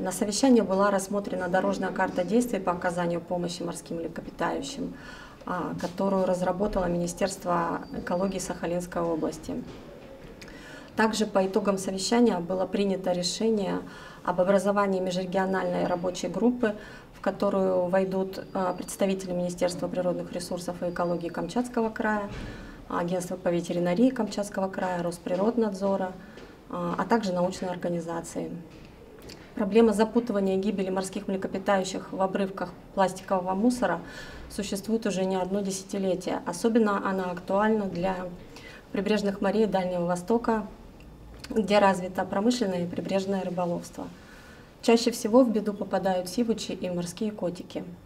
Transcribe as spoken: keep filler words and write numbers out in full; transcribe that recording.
На совещании была рассмотрена дорожная карта действий по оказанию помощи морским млекопитающим, которую разработало Министерство экологии Сахалинской области. Также по итогам совещания было принято решение об образовании межрегиональной рабочей группы, в которую войдут представители Министерства природных ресурсов и экологии Камчатского края, Агентства по ветеринарии Камчатского края, Росприроднадзора, а также научные организации. Проблема запутывания и гибели морских млекопитающих в обрывках пластикового мусора существует уже не одно десятилетие. Особенно она актуальна для прибрежных морей Дальнего Востока, где развито промышленное и прибрежное рыболовство. Чаще всего в беду попадают сивучи и морские котики.